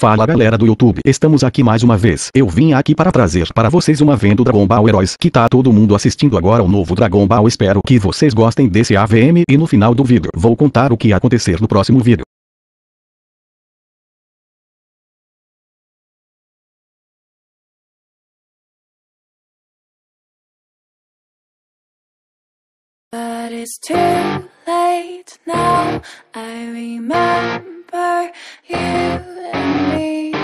Fala galera do YouTube, estamos aqui mais uma vez. Eu vim aqui para trazer para vocês uma venda do Dragon Ball Heroes, que tá todo mundo assistindo agora o novo Dragon Ball. Espero que vocês gostem desse AVM e no final do vídeo vou contar o que ia acontecer no próximo vídeo. But it's too late now. I remember you and me,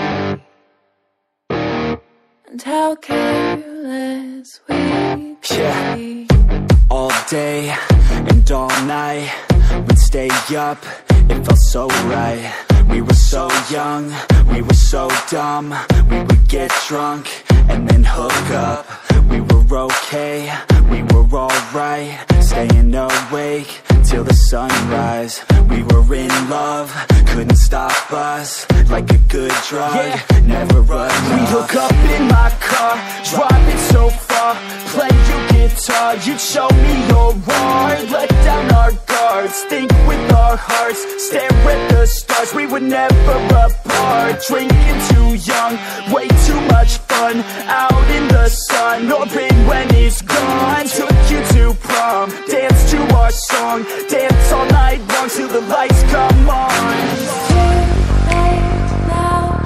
and how careless we could be. All day and all night, we'd stay up, it felt so right. We were so young, we were so dumb. We would get drunk and then hook up. We were okay, we were alright, staying awake till the sunrise. We were in love, couldn't stop us, like a good drug, never enough. We'd hook up in my car, driving so far, play your guitar, you'd show me your art, let down our guards, think with our hearts, stare at the stars. We were never apart, drinking too young, way too much fun, out in the sun, no pain when it's gone. Took you to prom, dance to our song, dance all night long till the lights come on. It's too late now.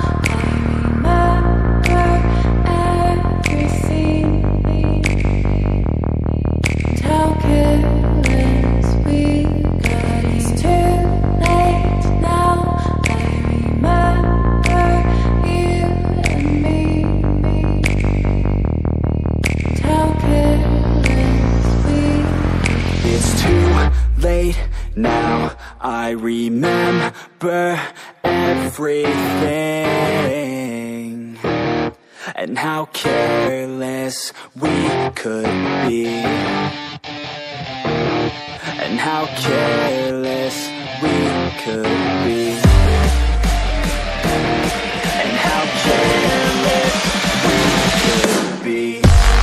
I remember everything, and how careless we got. It's too late now. I remember you and me, and how careless we got. It's too late now, I remember everything, and how careless we could be, and how careless we could be, and how careless we could be.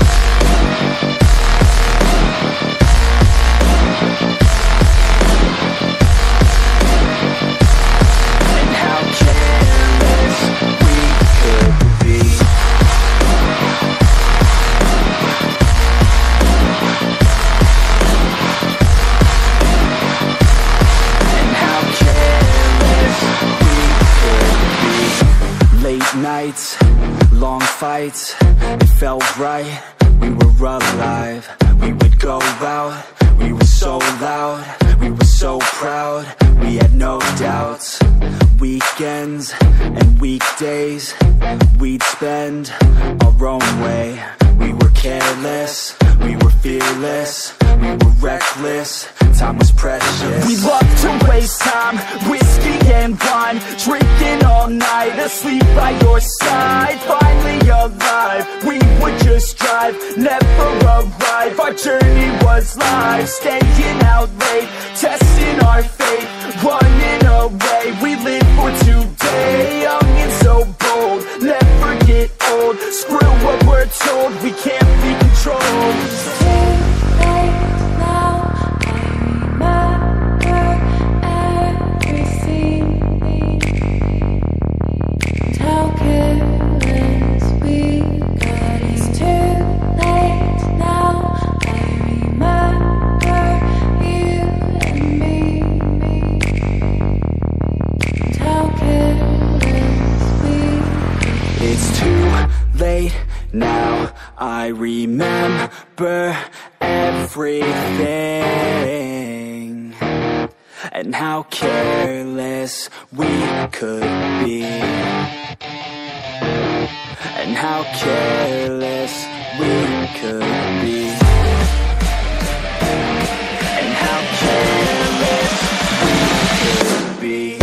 Nights, long fights, it felt right, we were alive. We would go out, we were so loud, we were so proud, we had no doubts. Weekends and weekdays, we'd spend our own way. We were careless, we were fearless, we were reckless, time was precious. We loved to waste time, whiskey and wine, drinking all night, asleep by your side. Finally alive, we would just drive, never arrive. Our journey was live, staying out late, testing our fate, running away. We live for today, young and so bold, never get old. Screw what we're told, we can't be controlled. It's too late now. I remember everything, and how careless we got. It's too late now. I remember you and me, and how careless we got. It's too late now, I remember everything, and how careless we could be, and how careless we could be, and how careless we could be.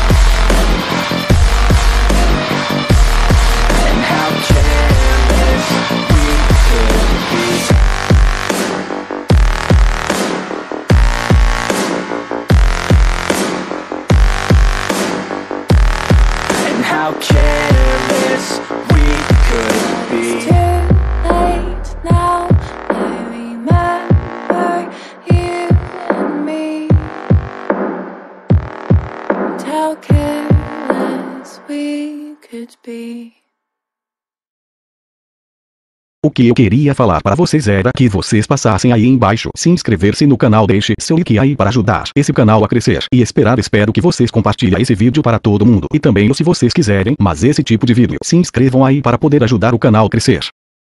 And how careless how careless we could be. It's too late now. I remember you and me, and how careless we could be. O que eu queria falar para vocês era que vocês passassem aí embaixo, se inscrever-se no canal, deixe seu like aí para ajudar esse canal a crescer. E espero que vocês compartilhem esse vídeo para todo mundo. E também se vocês quiserem, mas esse tipo de vídeo, se inscrevam aí para poder ajudar o canal a crescer.